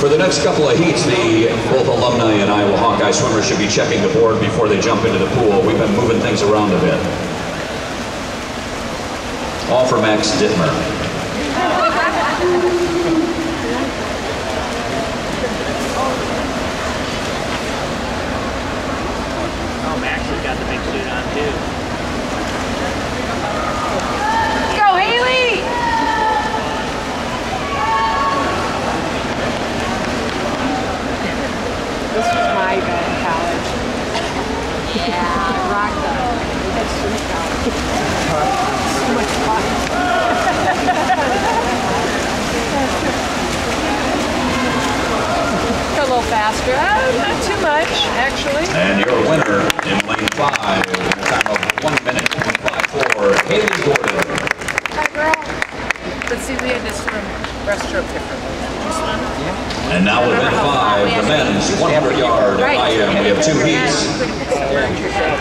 For the next couple of heats, both alumni and Iowa Hawkeye swimmers should be checking the board before they jump into the pool. We've been moving things around a bit. All for Max Dittmer. Oh, Max has got the big suit on too. Go, Haley! This was my event in college. Yeah, I rocked them. That's so much fun. A little faster. Not too much, actually. And your winner in lane 5, in a time of 1 minute, 1:54, Haley Gordon. Hi, girl. Let's see, we had to swim breaststroke differently. Did you swim? Yeah. And now with event 5, the men's 100-yard IM. We have 2 heats.